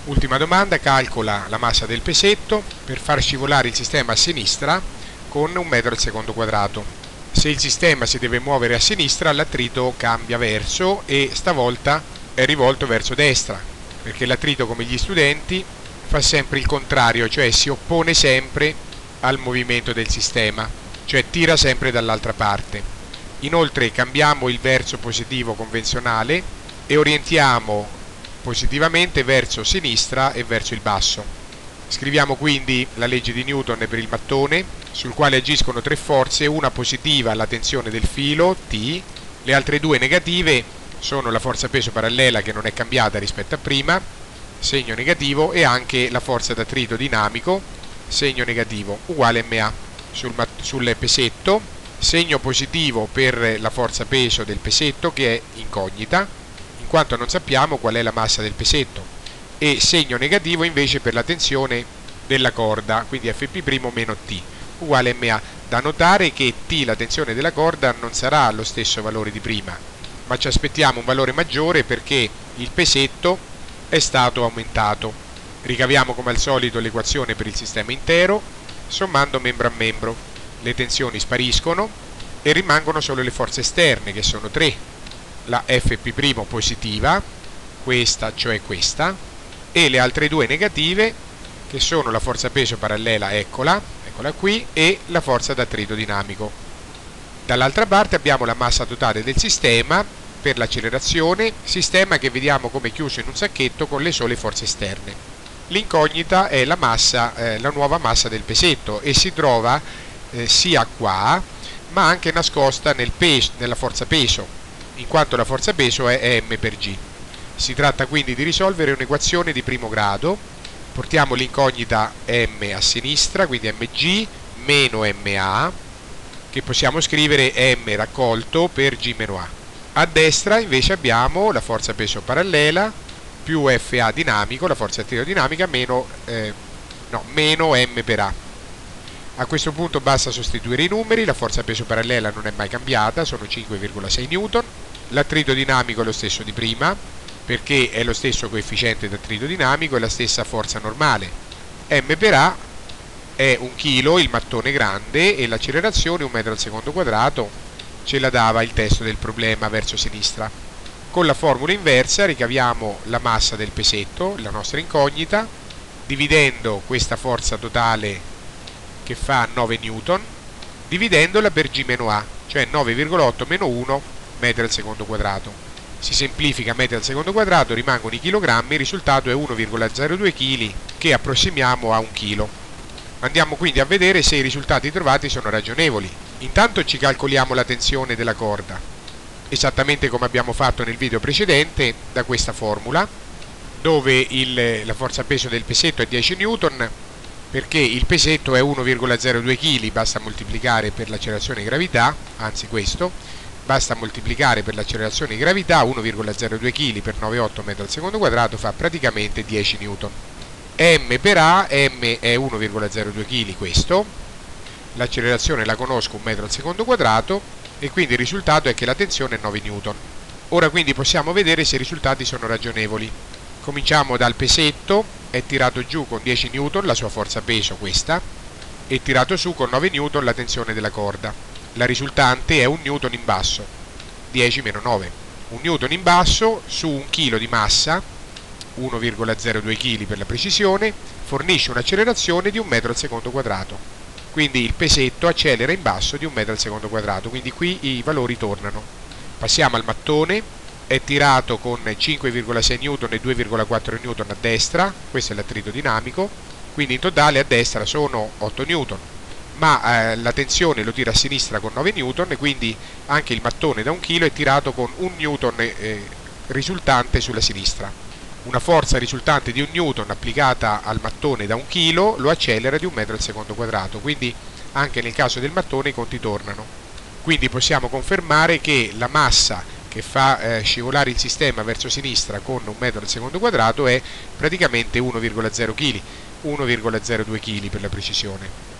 Ultima domanda, calcola la massa del pesetto per far scivolare il sistema a sinistra con 1 metro al secondo quadrato. Se il sistema si deve muovere a sinistra, l'attrito cambia verso e stavolta è rivolto verso destra, perché l'attrito, come gli studenti, fa sempre il contrario, cioè si oppone sempre al movimento del sistema, cioè tira sempre dall'altra parte. Inoltre cambiamo il verso positivo convenzionale e orientiamo positivamente verso sinistra e verso il basso. Scriviamo quindi la legge di Newton per il mattone, sul quale agiscono 3 forze, una positiva alla tensione del filo, T, le altre 2 negative sono la forza peso parallela, che non è cambiata rispetto a prima, segno negativo, e anche la forza d'attrito dinamico, segno negativo, uguale MA. Sul pesetto, segno positivo per la forza peso del pesetto, che è incognita, in quanto non sappiamo qual è la massa del pesetto, e segno negativo invece per la tensione della corda, quindi Fp' meno T, uguale MA. Da notare che T, la tensione della corda, non sarà allo stesso valore di prima, ma ci aspettiamo un valore maggiore perché il pesetto è stato aumentato. Ricaviamo come al solito l'equazione per il sistema intero, sommando membro a membro. Le tensioni spariscono e rimangono solo le forze esterne, che sono 3. La Fp' positiva, questa, cioè questa, e le altre 2 negative, che sono la forza peso parallela, eccola qui, e la forza d'attrito dinamico. Dall'altra parte abbiamo la massa totale del sistema per l'accelerazione, sistema che vediamo come chiuso in un sacchetto con le sole forze esterne. L'incognita è la massa, la nuova massa del pesetto, e si trova sia qua, ma anche nascosta nella forza peso, in quanto la forza peso è m per g. Si tratta quindi di risolvere un'equazione di primo grado. Portiamo l'incognita m a sinistra, quindi mg meno ma, che possiamo scrivere m raccolto per g meno a. A destra invece abbiamo la forza peso parallela più Fa dinamico, la forza attrito dinamica, meno m per a. A questo punto basta sostituire i numeri, la forza peso parallela non è mai cambiata, sono 5,6 Newton, l'attrito dinamico è lo stesso di prima, perché è lo stesso coefficiente d'attrito dinamico e la stessa forza normale. M per A è 1 kg, il mattone grande, e l'accelerazione 1 metro al secondo quadrato ce la dava il testo del problema verso sinistra. Con la formula inversa ricaviamo la massa del pesetto, la nostra incognita, dividendo questa forza totale che fa 9 Newton, dividendola per g meno a, cioè 9,8 meno 1 metri al secondo quadrato. Si semplifica metri al secondo quadrato, rimangono i chilogrammi, il risultato è 1,02 kg, che approssimiamo a 1 kg. Andiamo quindi a vedere se i risultati trovati sono ragionevoli. Intanto ci calcoliamo la tensione della corda, esattamente come abbiamo fatto nel video precedente, da questa formula, dove la forza peso del pesetto è 10 Newton, perché il pesetto è 1,02 kg, basta moltiplicare per l'accelerazione di gravità, anzi questo, basta moltiplicare per l'accelerazione di gravità, 1,02 kg per 9,8 metri al secondo quadrato fa praticamente 10 Newton. M per A, M è 1,02 kg questo, l'accelerazione la conosco, 1 metro al secondo quadrato, e quindi il risultato è che la tensione è 9 Newton. Ora quindi possiamo vedere se i risultati sono ragionevoli. Cominciamo dal pesetto, è tirato giù con 10 Newton la sua forza peso, questa, e tirato su con 9 Newton la tensione della corda. La risultante è 1 Newton in basso, 10 meno 9. 1 Newton in basso su 1 kg di massa, 1,02 kg per la precisione, fornisce un'accelerazione di 1 metro al secondo quadrato. Quindi il pesetto accelera in basso di 1 metro al secondo quadrato, quindi qui i valori tornano. Passiamo al mattone. È tirato con 5,6 Newton e 2,4 Newton a destra, questo è l'attrito dinamico, quindi in totale a destra sono 8 Newton, ma la tensione lo tira a sinistra con 9 Newton, e quindi anche il mattone da 1 kg è tirato con 1 Newton risultante sulla sinistra. Una forza risultante di 1 Newton applicata al mattone da 1 kg lo accelera di 1 metro al secondo quadrato, quindi anche nel caso del mattone i conti tornano. Quindi possiamo confermare che la massa che fa scivolare il sistema verso sinistra con 1 metro al secondo quadrato è praticamente 1,0 kg, 1,02 kg per la precisione.